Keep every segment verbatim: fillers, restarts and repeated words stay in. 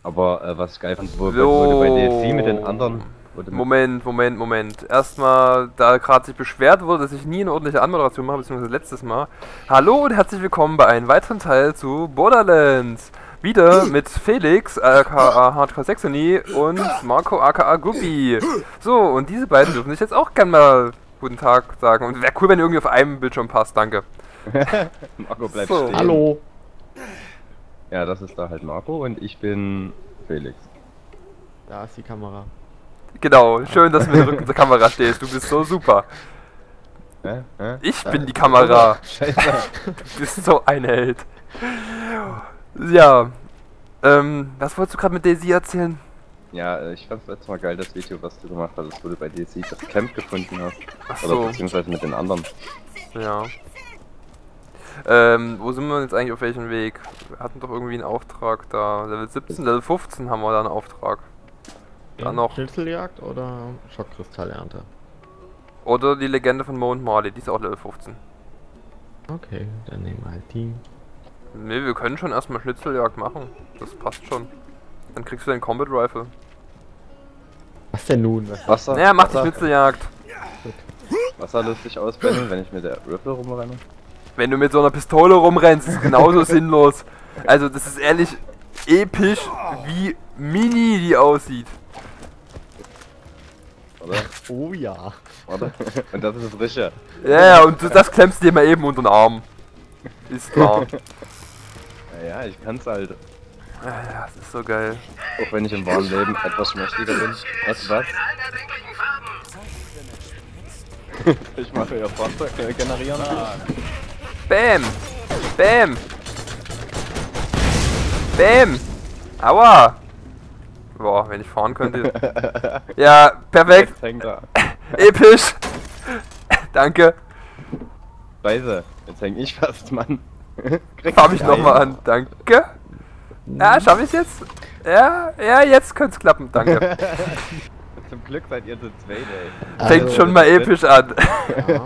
Aber äh, was ich geil fand, wo, So. wo du bei D L C mit den anderen... Mit Moment, Moment, Moment. Erstmal, da gerade sich beschwert wurde, dass ich nie eine ordentliche Anmoderation mache, beziehungsweise letztes Mal. Hallo und herzlich willkommen bei einem weiteren Teil zu Borderlands. Wieder mit Felix, aka Hardcore Saxony, und Marco, aka Guppy. So, und diese beiden dürfen sich jetzt auch gerne mal guten Tag sagen. Und wäre cool, wenn ihr irgendwie auf einem Bildschirm passt, danke. Marco bleibt So. stehen. Hallo. Ja, das ist da halt Marco und ich bin Felix. Da ist die Kamera. Genau, schön, dass du mit der Rücken zur Kamera stehst. Du bist so super. Hä? Hä? Ich bin die Kamera. Scheiße. Du bist so ein Held. Ja. Ähm, was wolltest du gerade mit Daisy erzählen? Ja, äh, ich fand's letztes Mal geil, das Video, was du gemacht hast, wo du bei D L C das Camp gefunden hast. Ach Oder so. beziehungsweise mit den anderen. Ja. Ähm, wo sind wir jetzt eigentlich auf welchem Weg? Wir hatten doch irgendwie einen Auftrag da. Level siebzehn, Level fünfzehn haben wir da einen Auftrag. Dann noch. Schnitzeljagd oder Schockkristallernte? Oder die Legende von Mo und Marley, die ist auch Level fünfzehn. Okay, dann nehmen wir halt die. Ne, wir können schon erstmal Schnitzeljagd machen. Das passt schon. Dann kriegst du den Combat Rifle. Was denn nun? Was Wasser? Naja, mach die Wasser, Schnitzeljagd. Wasser lustig aus, Benny, wenn ich mit der Riffle rumrenne. Wenn du mit so einer Pistole rumrennst, ist es genauso sinnlos. Also das ist ehrlich episch, wie mini die aussieht. Oder? Oh ja. Oder? Und das ist das Rische. Ja, ja, und du, das klemmst du dir mal eben unter den Arm. Ist klar. Naja, ich kann's halt. Ja, ja, das ist so geil. Auch wenn ich im wahren Leben etwas mächtiger bin. Was, was? Ich mache ja Fahrzeug äh, generieren. Bam! Bam! Bam! Aua! Boah, wenn ich fahren könnte. Ja, perfekt! Jetzt hängt er. Episch! Danke! Scheiße, jetzt häng ich fast, Mann. Fahr mich nochmal an, danke! Ja, schaff ich's jetzt? Ja, ja, jetzt könnte es klappen, danke. Zum Glück seid ihr zu zweit, ey. Fängt Also, schon mal episch an. Ja.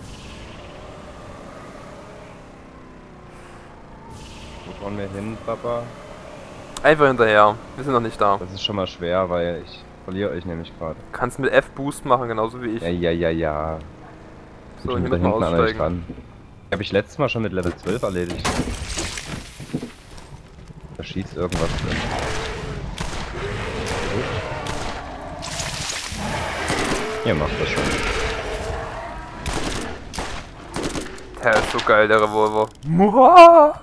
Wo fahren wir hin, Papa? Einfach hinterher, wir sind noch nicht da. Das ist schon mal schwer, weil ich verliere euch nämlich gerade. Kannst mit F Boost machen, genauso wie ich. Ja, ja, ja, ja. So, Ich hier bin müssen da wir hinten an euch aussteigen. dran. Hab ich letztes Mal schon mit Level zwölf erledigt. Da schießt irgendwas drin. Ihr macht das schon. Der ist so geil, der Revolver. Muah!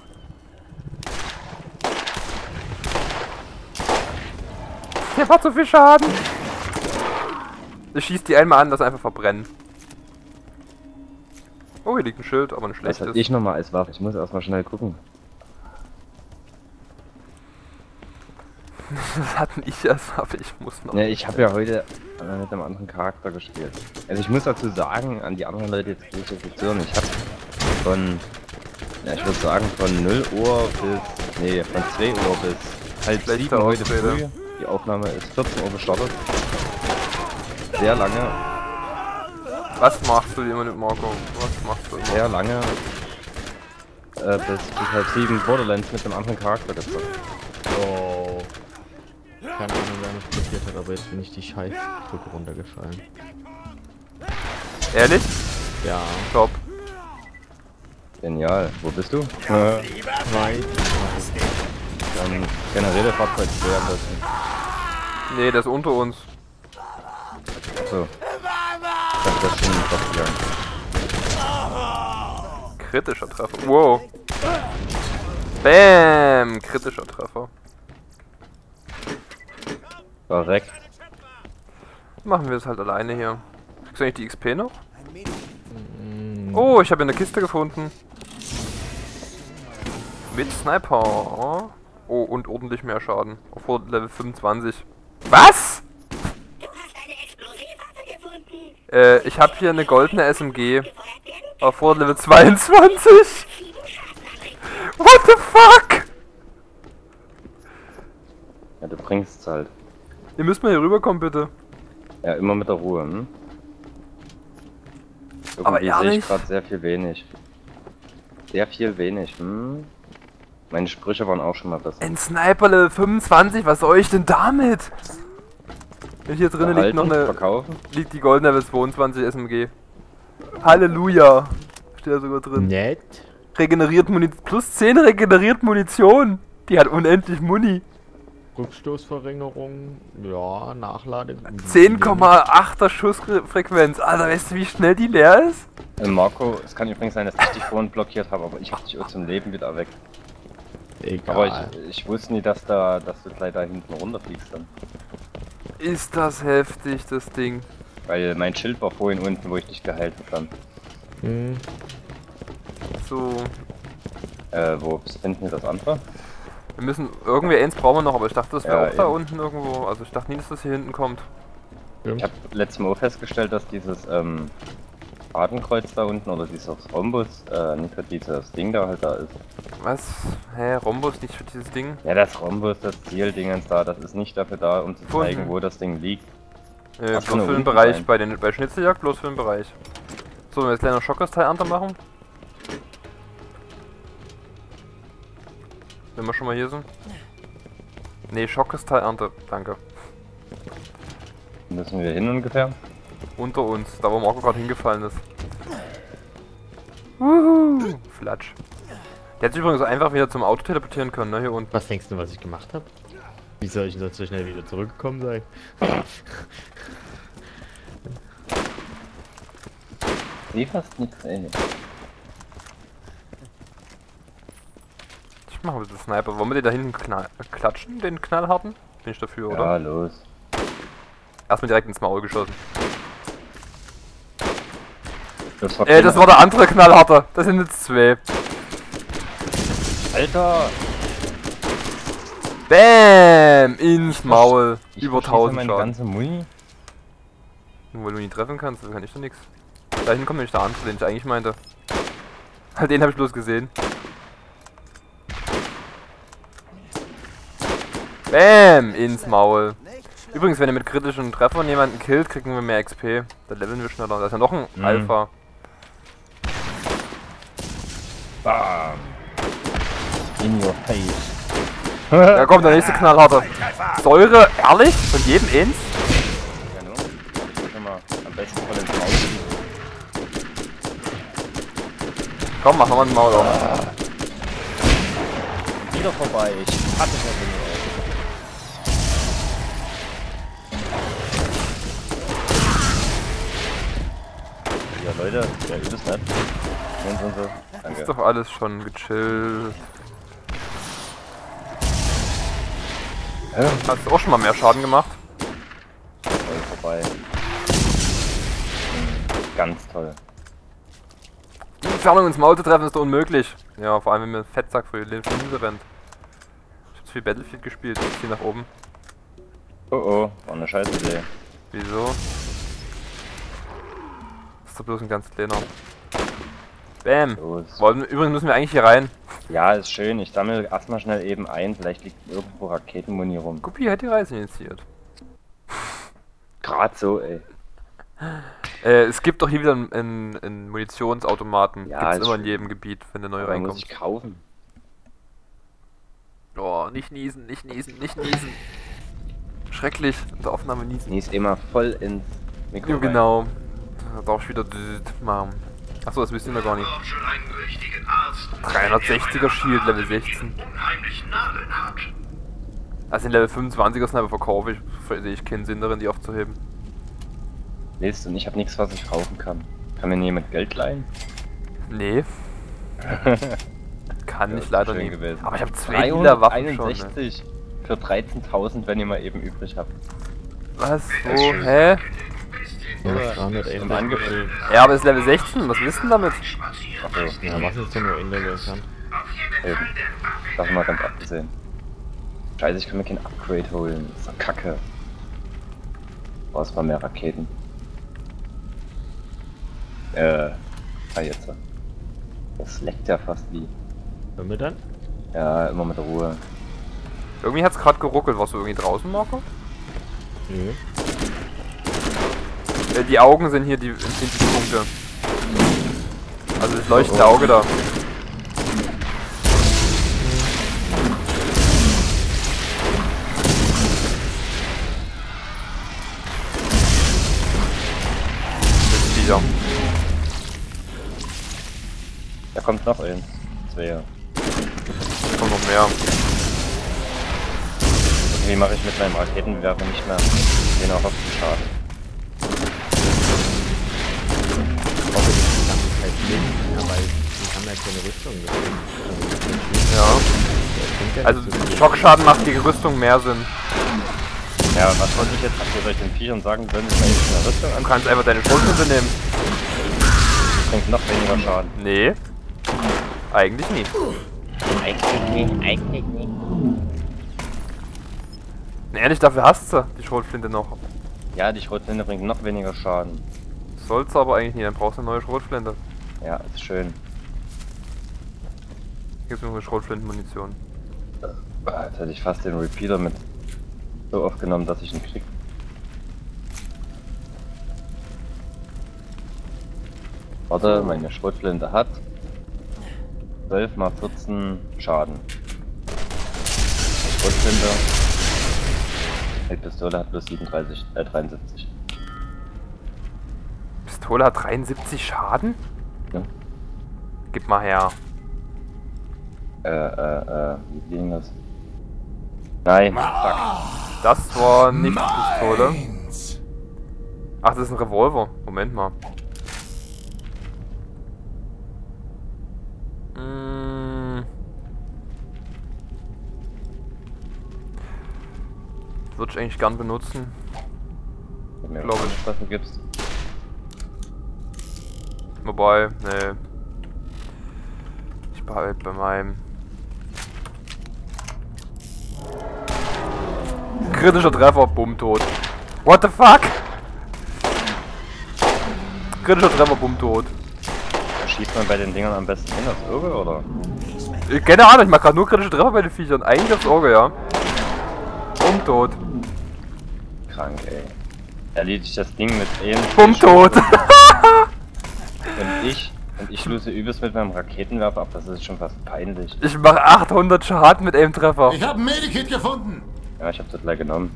Der macht so viel Schaden. Ich schieß die einmal an, das einfach verbrennen. Oh, hier liegt ein Schild, aber ein Was schlechtes. hatte ich nochmal als Waffe? Ich muss erstmal schnell gucken. Das hatten ich als Waffe, ich muss noch. Ne, ich habe ja heute äh, mit einem anderen Charakter gespielt. Also ich muss dazu sagen, an die anderen Leute jetzt Position, ich habe von, ja, ich würde sagen von null Uhr bis, nee, von zwei Uhr bis halb Schlechte sieben heute Ausrede. früh. Die Aufnahme ist vierzehn Uhr gestartet. Sehr lange, Was machst du immer mit Marco? Was machst du immer? sehr lange äh, bis, bis halb sieben Borderlands mit einem anderen Charakter gezockt. Oh. Keine Ahnung, wer mich blockiert hat, aber jetzt bin ich die Scheißbrücke runtergefallen. Ehrlich? Ja. Top. Genial. Wo bist du? Äh, Zwei. dann generelle Fahrzeug zwei am besten. Nee, das ist unter uns. Achso. Ich hab das schon doch gegangen. Kritischer Treffer. Wow. Bam! Kritischer Treffer. Korrekt. Machen wir es halt alleine hier. Kriegst du eigentlich die X P noch? Mm, Oh, ich habe eine Kiste gefunden. Mit Sniper. Oh, und ordentlich mehr Schaden. Auf Level fünfundzwanzig. Was? Du hast eine Explosivwaffe gefunden. Äh, ich habe hier eine goldene S M G. Auf Level zweiundzwanzig. What the fuck? Ja, du bringst's halt. Ihr müsst mal hier rüberkommen, bitte. Ja, immer mit der Ruhe, hm? Aber Irgendwie sehe ehrlich? ich gerade sehr viel wenig. Sehr viel wenig, hm? Meine Sprüche waren auch schon mal besser. Ein Sniper Level fünfundzwanzig, was soll ich denn damit? Hier drinnen liegt noch eine... Verkaufen? Liegt die goldene Level zweiundzwanzig S M G. Halleluja! Steht da sogar drin. Nett. Regeneriert Munition. Plus zehn regeneriert Munition. Die hat unendlich Muni. Rückstoßverringerung. Ja, Nachlade. zehn Komma achter Schussfrequenz. Alter, weißt du, wie schnell die leer ist? Äh, Marco, es kann übrigens sein, dass ich dich vorhin blockiert habe, aber ich hab dich auch zum Leben wieder weg. Egal. Aber ich, ich wusste nie, dass da, dass du gleich da hinten runterfliegst dann. Ist das heftig, das Ding. Weil mein Schild war vorhin unten, wo ich dich geheilt habe dann. Hm. So. Äh, wo finden wir das andere? Wir müssen, irgendwie eins brauchen wir noch, aber ich dachte, das wäre Ja, auch da eben. unten irgendwo. Also ich dachte nie, dass das hier hinten kommt. Ich habe letztes Mal auch festgestellt, dass dieses ähm, Fadenkreuz da unten oder dieses Rhombus, äh, nicht für dieses Ding da halt da ist. Was? Hä? Rhombus nicht für dieses Ding? Ja, das Rhombus, das Zieldingens da, das ist nicht dafür da, um zu Wo zeigen, denn? wo das Ding liegt. Äh, Ach, bloß kann für den unten Bereich, sein. bei, den, bei Schnitzeljagd bloß für den Bereich. So, wenn wir jetzt gleich noch Schockersteil-Ernte machen. Wenn wir schon mal hier sind. Ne, Schockersteil-Ernte, danke. Müssen wir hin ungefähr? Unter uns, da wo Marco gerade hingefallen ist. Wuhu! Flatsch. Der hätte sich übrigens einfach wieder zum Auto teleportieren können, ne, hier unten. Was denkst du, was ich gemacht habe? Wie soll ich denn so schnell wieder zurückgekommen sein? Nee, fast nichts, ey. Ich mache ein bisschen Sniper. Wollen wir den da hinten knall klatschen, den knallharten? Bin ich dafür, oder? Ja, los. Erstmal direkt ins Maul geschossen. Das war, Äh, das war der andere knallharte. Das sind jetzt zwei. Alter! Bäm! Ins Maul. Ich Über verschieße tausend meine Schaden. ganze Muni. Nur weil du nie treffen kannst, das kann ich doch nichts. Da hinten kommt nämlich der andere, den ich eigentlich meinte. Den habe ich bloß gesehen. Bäm! Ins Maul. Übrigens, wenn ihr mit kritischen Treffern jemanden killt, kriegen wir mehr X P. Da leveln wir schneller. Da ist ja noch ein Mhm. Alpha. Bam! In your face. Da kommt der nächste knallharte. Säure, ehrlich? Von jedem eins? Ja, nur. Ich schon mal am besten von den Maul ziehen. Komm, mach nochmal ein Maul auf. Wieder vorbei. Ich hatte es ja nicht. Ja, Leute, ja, übelst nett. Und so, so. Danke. Ist doch alles schon gechillt. Hä? Hast du auch schon mal mehr Schaden gemacht? Voll vorbei. Hm, ganz toll. Die Entfernung ins Maul zu treffen ist doch unmöglich. Ja, vor allem wenn mir ein Fettsack für die Linse rennt. Ich hab zu viel Battlefield gespielt, ich zieh nach oben. Oh oh, war eine scheiß Idee. Wieso? Das ist doch bloß ein ganz kleiner. Bam! Los. Wollen, übrigens müssen wir eigentlich hier rein. Ja, ist schön. Ich sammle erstmal schnell eben ein. Vielleicht liegt irgendwo Raketenmuni rum. Guppy hat die Reise initiiert. Gerade so, ey. Äh, es gibt doch hier wieder einen, einen, einen Munitionsautomaten. Ja, Gibt's ist immer in schön. jedem Gebiet, wenn der neu Aber muss reinkommt. ich kaufen. Oh, nicht niesen, nicht niesen, nicht niesen. Schrecklich, in der Aufnahme niesen. Die ist immer voll ins Mikro. Ja, rein. genau. Da darf ich wieder düt machen. Achso, das wissen wir gar nicht. Auch schon einen richtigen Arzt. dreihundertsechziger Shield, Level sechzehn. Unheimlich Nadeln hat. Also den Level fünfundzwanziger Sniper verkaufe ich. Sehe ich keinen Sinn darin, die aufzuheben. Lest und ich habe nichts, was ich kaufen kann. Kann mir jemand Geld leihen? Nee. Kann Ja, ich ist leider schön nicht. gewesen. Aber ich habe zwei Lila Waffen schon. Ne? dreihunderteinundsechzig für dreizehntausend, wenn ihr mal eben übrig habt. Was? Wo? Hä? Ja, Im dreihunderteinundachtzig. Angebot. Ja, aber es ist Level sechzehn. Was willst du denn damit? Achso, Ja, was ist denn nur in der Lösung? eben. Davon mal ganz abgesehen. Scheiße, ich kann mir kein Upgrade holen. Das ist doch kacke. Brauchst mal mehr Raketen. Äh, ah jetzt. Das leckt ja fast wie. Hören wir dann? Ja, immer mit Ruhe. Irgendwie hat's gerade geruckelt. Warst du irgendwie draußen, Marco? Nö. Äh, die Augen sind hier die Infinity-Punkte. Also das leuchtende Auge da. kommt noch eins. Zwei. Kommt noch mehr. Irgendwie mache ich mit meinem Raketenwerfer nicht mehr den auch auf den Schaden. hoffe, dass die ganze Zeit leben, ja, weil die haben ja keine Rüstung. Ja. Ja, Also Schockschaden macht gegen Rüstung mehr Sinn. Ja, was wollte ich jetzt? Habt ihr euch den Viechern sagen können, ich meine eine Rüstung Du an? kannst einfach deine Schrotflinte nehmen. Bringt noch weniger Schaden. Nee. Eigentlich nie. Eigentlich nicht, eigentlich nicht. Na, ehrlich, dafür hast du die Schrotflinte noch. Ja, die Schrotflinte bringt noch weniger Schaden. Sollst du aber eigentlich nie, dann brauchst du eine neue Schrotflinte. Ja, ist schön. Hier gibt's noch eine Schrotflintenmunition. Ah, jetzt hätte ich fast den Repeater mit so aufgenommen, dass ich ihn krieg. Warte, meine Schrotflinte hat zwölf mal vierzehn Schaden. Die Schrotflinte. Die Pistole hat plus siebenunddreißig, äh, dreiundsiebzig. Pistole hat dreiundsiebzig Schaden? Ja. Gib mal her. Äh, äh, äh, wie ging das? Nein, fuck. Das war nicht Pistole. Ach, das ist ein Revolver. Moment mal. Mm. Würde ich eigentlich gern benutzen. Wenn du Glaube mir ich. dafür gibst. Wobei, nee. Ich behalte bei meinem. Kritischer Treffer, bumm, tot. What the fuck? Kritischer Treffer, bumm, tot. Schießt man bei den Dingern am besten hin aufs Auge, oder? Ich, keine Ahnung, ich mach grad nur kritische Treffer bei den Viechern. Eigentlich aufs Auge, ja. Bumm, tot. Krank, ey. Erledigt das Ding mit Aim. Bumm, tot. Und ich, und ich löse übelst mit meinem Raketenwerfer ab, das ist schon fast peinlich. Ich mach achthundert Schaden mit einem Treffer. Ich habe ein Medikit gefunden. Ja, ich hab das gleich genommen.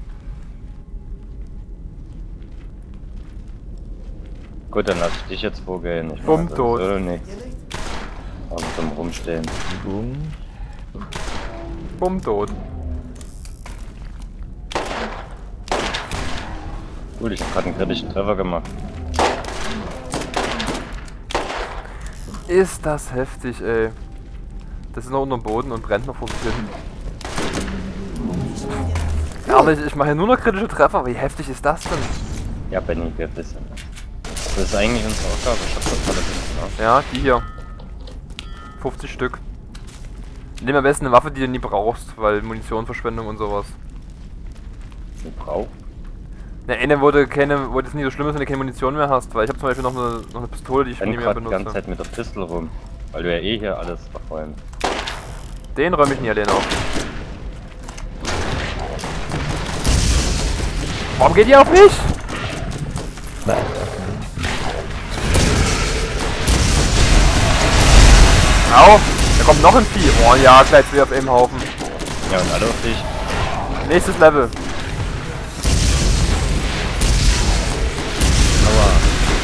Gut, dann lass ich dich jetzt vorgehen. Ich Bumm, mach tot. sowieso nichts. Aber zum Rumstehen. Boom. Bumm, tot. Gut, ich hab gerade einen kritischen Treffer gemacht. Ist das heftig, ey. Das ist noch unter dem Boden und brennt noch vor sich hin. Ehrlich, ich mache hier nur noch kritische Treffer. Wie heftig ist das denn? Ja, Benny, wir wissen. Das ist eigentlich unsere Aufgabe. Ich hab das alles hinten, ne? Ja, die hier. fünfzig Stück. Nimm am besten eine Waffe, die du nie brauchst, weil Munitionverschwendung und sowas. Du brauchst. Ne, eine, wo du keine, wo das nie so schlimm ist, wenn du keine Munition mehr hast, weil ich habe zum Beispiel noch eine, noch eine Pistole, die ich Ich nie renn mehr grad die ganze benutze. Zeit mit der Pistole rum. Weil du ja eh hier alles verräumst. Den räume ich nie alleine auf. Warum geht ihr auf mich? Au, da kommt noch ein Vieh. Oh ja, gleich zwei auf einem Haufen. Ja, und alle auf dich. Nächstes Level. Aua.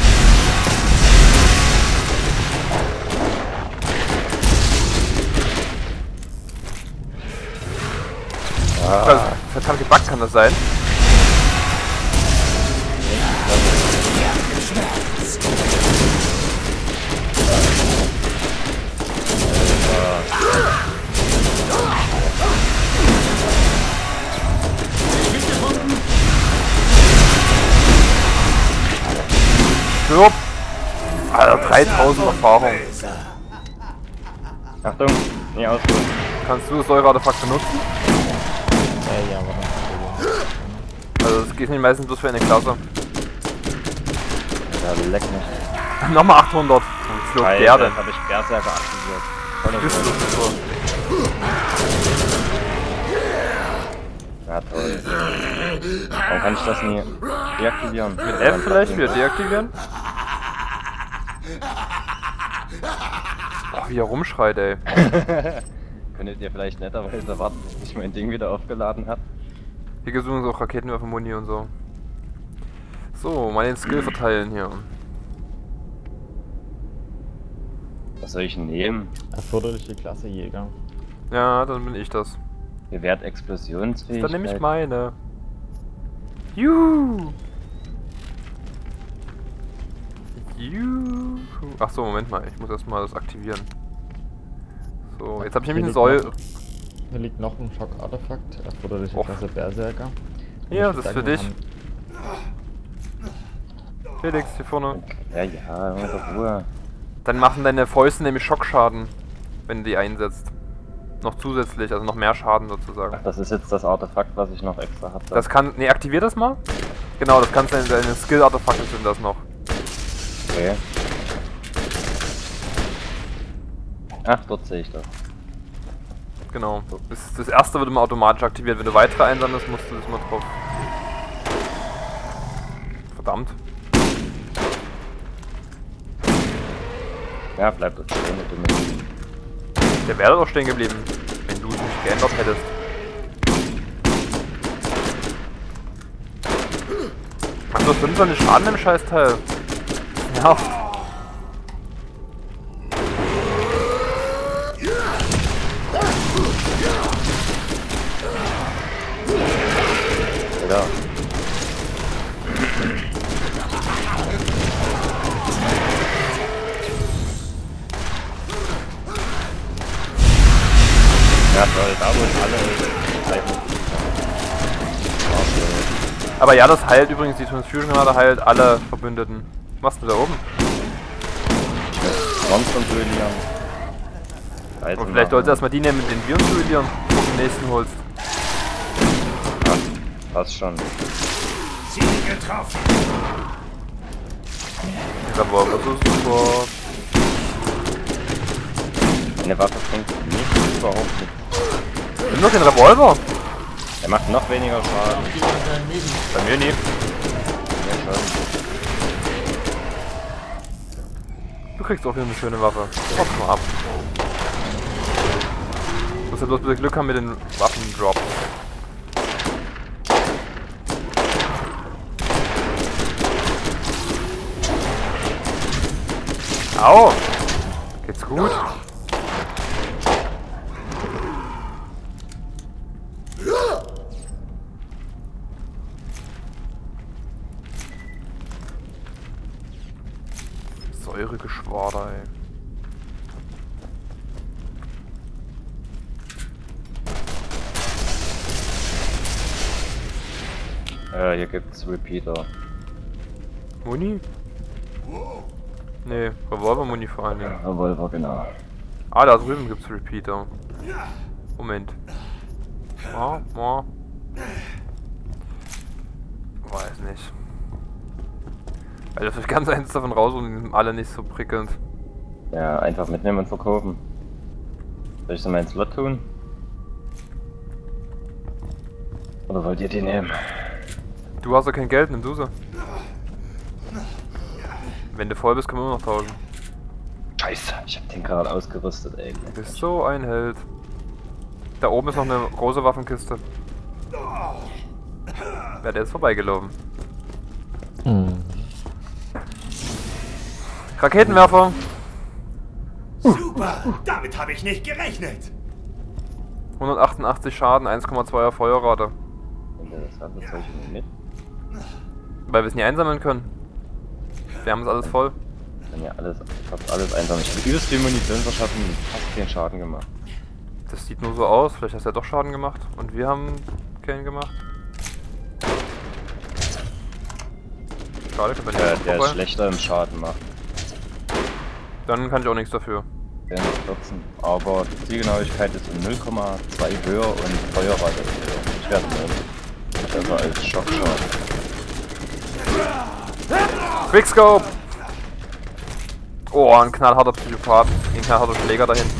Also, verdammt gebackt kann das sein. Stirb! Alter, dreitausend Erfahrung. Achtung, nie ausruhen. Kannst du das Säure-Artefakt benutzen? Äh, ja, aber Also das geht nicht meistens bloß für eine Klasse. Ja, leck mich. Nochmal achthundert. Wie flog Alter, der denn? jetzt hab ich Berserker aktiviert. Volle Bist du Wucht. so. Ja, toll. Warum kann ich das nie deaktivieren? Mit F vielleicht wieder deaktivieren? Boah, wie er rumschreit, ey. Könntet ihr vielleicht netterweise warten, bis ich mein Ding wieder aufgeladen habe? Hier gibt es übrigens auch Raketenwerfer-Muni und so. So, mal den Skill verteilen hier. Was soll ich nehmen? Erforderliche Klasse Jäger. Ja, dann bin ich das. Gewährt Explosionsfähigkeit. Dann nehme ich meine. Juhu! Juhu! Ach so, Moment mal, ich muss erstmal das aktivieren. So, jetzt habe ich nämlich eine Säule. Hier liegt noch ein Schock-Artefakt. Erforderliche Och. Klasse Berserker. Ja, Ich das ist sag, für wir dich. haben- Felix, hier vorne. Ja, ja, immer doch Ruhe. Dann machen deine Fäuste nämlich Schockschaden, wenn du die einsetzt. Noch zusätzlich, also noch mehr Schaden sozusagen. Ach, das ist jetzt das Artefakt, was ich noch extra habe. Das kann. Ne, aktivier das mal. Genau, das kannst du deine, deine Skill-Artefakte sind das noch. Okay. Ach, dort sehe ich das. Genau. Das, das erste wird immer automatisch aktiviert. Wenn du weitere einsammelst, musst du das mal drauf. Verdammt. Ja, bleibt dort stehen mit dem Menü. Der wäre doch stehen geblieben, wenn du es nicht geändert hättest. Macht nur fünfundzwanzig Schaden im Scheißteil. Nervt. Ja. Ja, toll, da wo es alle Zeichen. Aber ja, das heilt übrigens, die Transfusion-Granate heilt alle Verbündeten. Was machst du da oben? Sonst kontrollieren. Und vielleicht solltest du erstmal die nehmen, mit denen wir uns duellieren, bevor du den nächsten holst. Ja, passt schon. Ziel getroffen. Der Revolver so super. Eine Waffe bringt nichts, überhaupt nicht. Nimm doch den Revolver! Er macht noch weniger Schaden. Bei mir nie. Ja, schon. Du kriegst auch wieder eine schöne Waffe. Hopp mal ab. Du musst ja bloß ein bisschen Glück haben mit den Waffendrops. Au! Geht's gut? Säuregeschwader, ey. Äh, hier gibt's Repeater. Muni? Nee, Revolver-Muni vor allen Dingen. Revolver, genau. Ah, da drüben gibt's Repeater. Moment. Ah, ah. Weiß nicht. Also ich ganz eins davon raus und die sind alle nicht so prickelnd. Ja, einfach mitnehmen und verkaufen. Soll ich so meinen Slot tun? Oder wollt ihr die nehmen? Du hast ja kein Geld, nimm du sie. Wenn du voll bist, können wir immer noch tauschen. Scheiße, ich hab den gerade ausgerüstet, ey. Du bist so ein Held. Da oben ist noch eine große Waffenkiste. Wer der ist vorbeigelaufen. Hm. Raketenwerfer! Super, damit habe ich nicht gerechnet. hundertachtundachtzig Schaden, eins Komma zwei er Feuerrate. Wenn ihr das habt, das soll ich nicht mit. Weil wir es nie einsammeln können. Wir haben es alles voll. Wenn ihr alles, fast alles einsammeln. Ich hab übelst viel Munition verschaffen, fast keinen Schaden gemacht. Das sieht nur so aus, vielleicht hast du ja doch Schaden gemacht. Und wir haben keinen gemacht. Schade, kann man Der, nicht der vorbei. ist schlechter im Schaden macht. Dann kann ich auch nichts dafür. Der ist vierzehn. Aber die Zielgenauigkeit ist um null Komma zwei höher und Feuerrate ist höher. Ich werde nehmen. Besser als Schockschaden. Quickscope! Oh, ein knallharter Psychopath. Ein knallharter Schläger da hinten.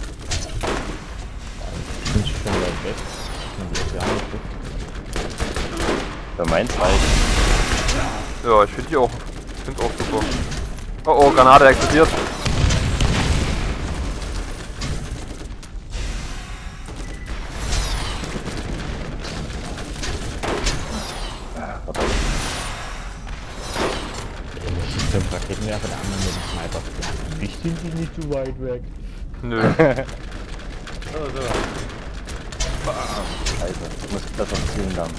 Ich bin schon weit weg. Ich bin jetzt ja nicht weg. Für meins reicht. Ja, ich finde die auch. Ich finde auch super. Oh oh, Granate explodiert. Ich schieße den Raketenwerfer, der andere mit dem Sniper. dich sind die nicht zu weit weg. Nö. So, so. Scheiße, ich muss das auf zielen lernen.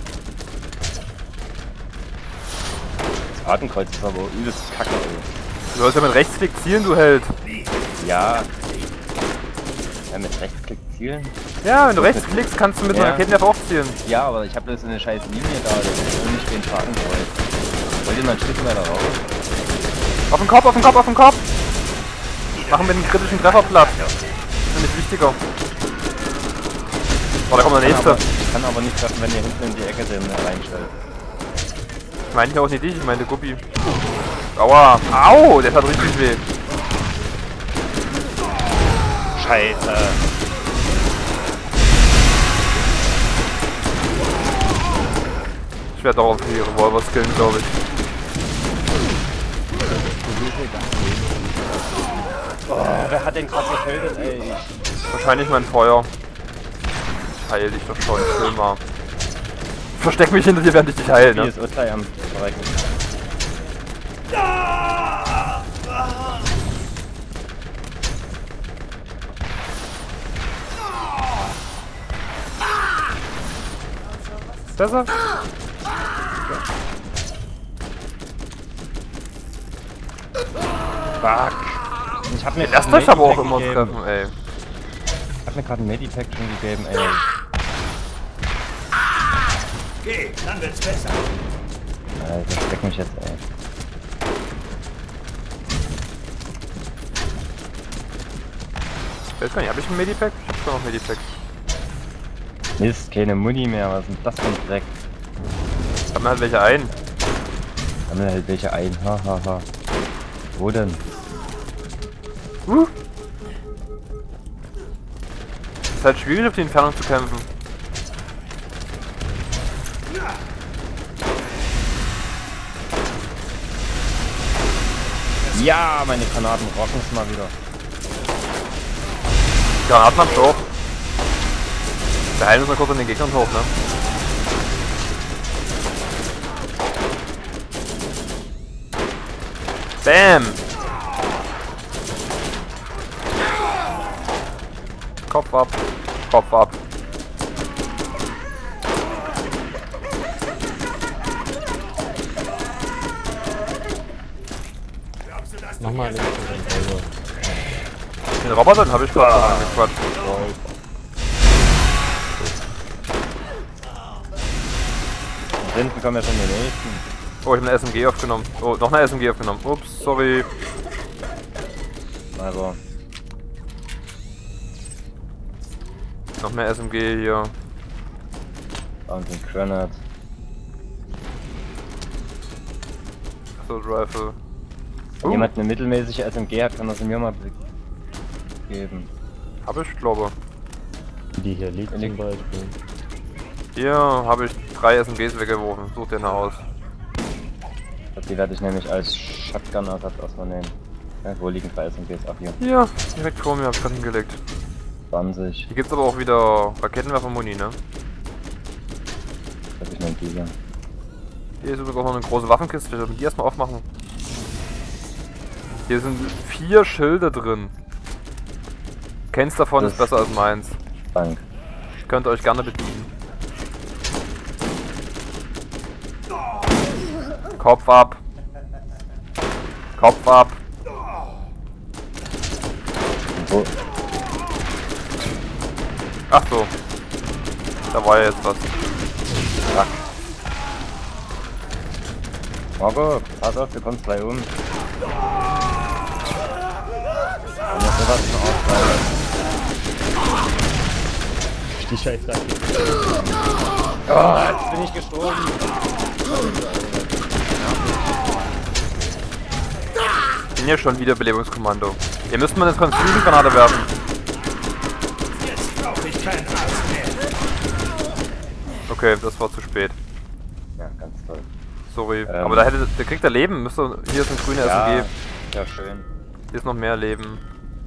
Das Fadenkreuz ist aber übelst kacke, ey. Du sollst ja mit Rechtsklick zielen, du Held. Ja. Ja, mit Rechtsklick zielen? Ja, wenn du rechts klickst, kannst du mit einer Ja. Raketenwerfer auch zielen. Ja, aber ich habe bloß eine scheiß Linie da, das ist nicht den Fadenkreuz. Wollt ihr mal ein Stück weiter raus? Auf den Kopf, auf den Kopf, auf den Kopf! Machen wir den kritischen Treffer platt. Das ist nämlich wichtiger. Oh, da kommt der Ich kann nächste. aber, ich kann aber nicht treffen, wenn ihr hinten in die Ecke den reinstellt. Ich meine ich auch nicht dich, ich meine Guppi. Aua! Au! Der tat richtig weh. Scheiße. Ich werde auch auf die Revolver skillen, glaube ich. Oh, wer hat den gerade getötet, ey? Wahrscheinlich mein Feuer. Ich heil dich doch schon, chill mal. Versteck mich hinter dir, während ich dich heil, Hier ne? ist Urteil am Verrecken. Besser? Fuck. Ich hab mir Lasst grad euch aber auch ein immer Medipack treffen, ey. Ich hab mir gerade ein Medipack schon gegeben, ey. Geh, dann wird's besser. Alter, steck mich jetzt, ey. Ich weiß gar nicht, hab ich ein Medipack? Ich hab schon noch ein Medipack. Mist, keine Muni mehr, was ist denn das für ein Dreck? Hab mir halt welche ein. Haben wir halt welche ein, hahaha. Ha, ha. Wo denn? Uh. Ist halt schwierig auf die Entfernung zu kämpfen. Ja, meine Granaten rocken es mal wieder. Granaten am Hoch. Wir heilen uns mal kurz an den Gegnern hoch, ne? Bam! Kopf ab. Kopf ab. Nochmal links und dann selber. Den Roboter habe ich gerade angequatscht. Und hinten kommen ja schon die nächsten. Oh, ich habe eine S M G aufgenommen. Oh, noch eine S M G aufgenommen. Ups, sorry. Also, Noch mehr S M G hier. und ein Granat. Assault Rifle. Wenn Uh. jemand eine mittelmäßige S M G hat, kann das mir mal geben. Habe ich, glaube. Die hier liegt zum Beispiel. Hier habe ich drei S M Gs weggeworfen. Such dir eine aus. Die werde ich nämlich als Shotgun-Ersatz erstmal nehmen. Ja, wo liegen drei S M Gs? Ach hier. Hier, direkt vor mir, hab ich gerade hingelegt. zwanzig. Hier gibt's aber auch wieder Raketenwerfer-Muni, ne? Das ich nehme diese. Hier ist sogar noch eine große Waffenkiste. Ich werde die erstmal aufmachen. Hier sind vier Schilde drin. Keins davon Das- ist besser als meins. Dank. Könnt ihr euch gerne bedienen. Kopf ab. Kopf ab. Wo? Ach so. Da war ja jetzt was. Fuck. Marco, pass auf, du kommst gleich um. Wenn jetzt sowas von ausfallen. Die scheiß Rakete. Oh, jetzt bin ich gestorben. Ich bin ja schon wieder Belebungskommando. Ihr müsst mal eine Transfusion-Granate werfen. Jetzt brauche ich keinen Arzt mehr. Okay, das war zu spät. Ja, ganz toll. Sorry. Ähm. Aber da hätte, der kriegt er Leben. Müsste, hier ist ein grüner Ja, S M G. ja, schön. Hier ist noch mehr Leben.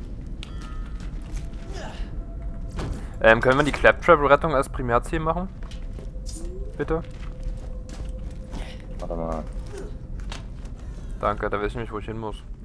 Ähm, können wir die Claptrap-Rettung als Primärziel machen? Bitte? Warte mal. Danke, da weiß ich nicht, wo ich hin muss.